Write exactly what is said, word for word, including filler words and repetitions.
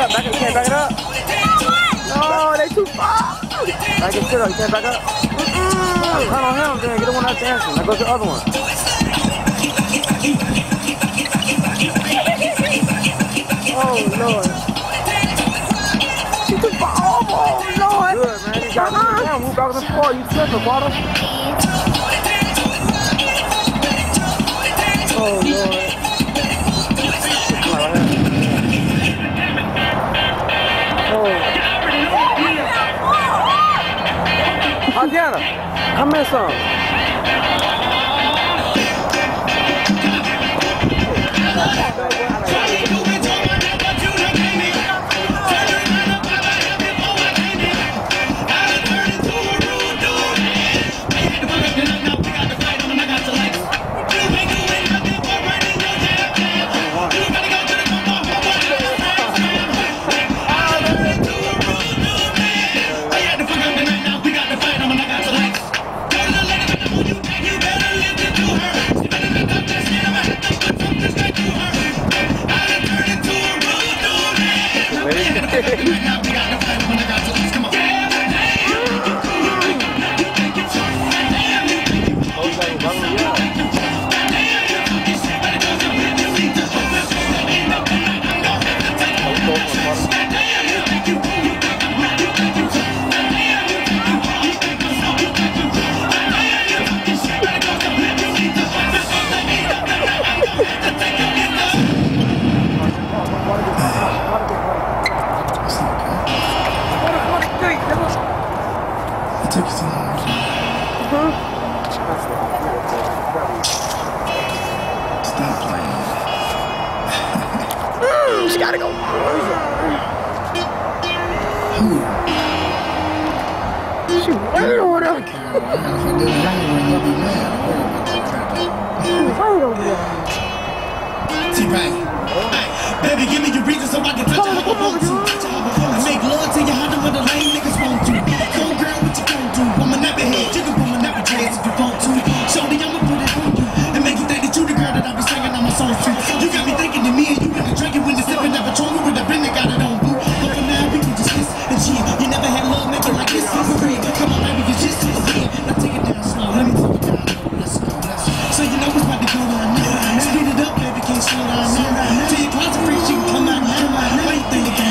up, back up, you can't back it up. No, they too far. Back it, sit up, you can't back up. Mm-mm. Cut on him, then get the one out dancing. Now go to the other one. Oh, Lord. She too far. Oh, Lord. Good, man. You got uh-huh. down. Move back to the floor. You tripping, water. Oh, Lord. Adriana, come here some. She gotta go. She running over there. T-Pain. Baby, give me your reason so I can touch you how I want to. I make love to you harder than the lame niggas want to. Cold girl, what you gon' do? I'm a nappy head. You can put my nappy dreads if you want to. Shorty, I'ma put it on you and make you think that you the girl that I be singing on my songs to. You got me thinking that me and you really drinking when it's sipping that Patron with a Bentley got it on boo. But for now, we can just kiss and chill. You never had love making like this for free. Come on, baby, you just too big. Now take it down slow. Let me take it down low. Let's go, let's go. So you know it's about to go down now. Speed it up, baby, can't slow down now. Till your closet freaks, you can come out now. Why you think